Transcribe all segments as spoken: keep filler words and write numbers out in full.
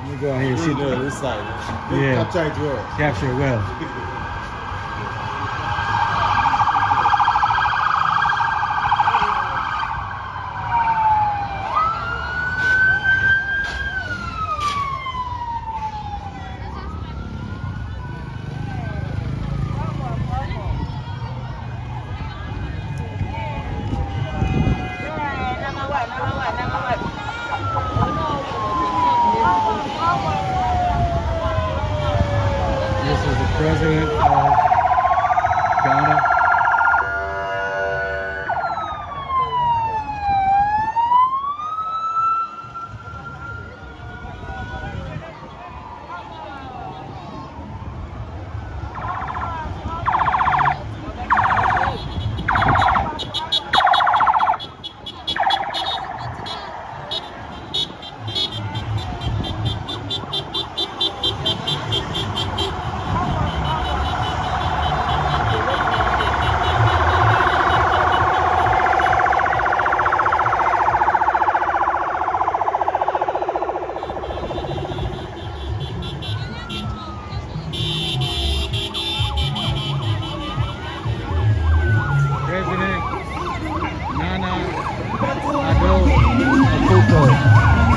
Let me go ahead and see the this side. Yeah. Capture it well. Capture it well. This is the president of Ghana. President Nana Addo Akufo.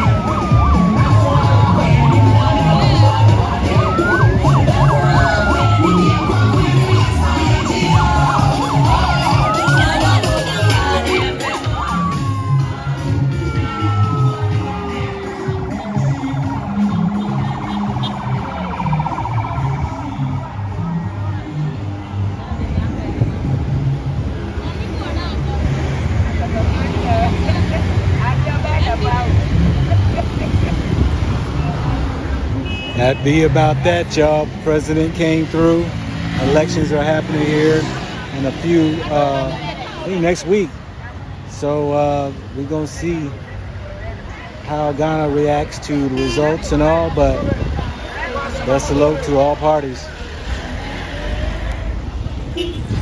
That be about that, y'all. President came through. Elections are happening here in a few, uh, I think next week. So uh, we're gonna see how Ghana reacts to the results and all, but best of luck to all parties.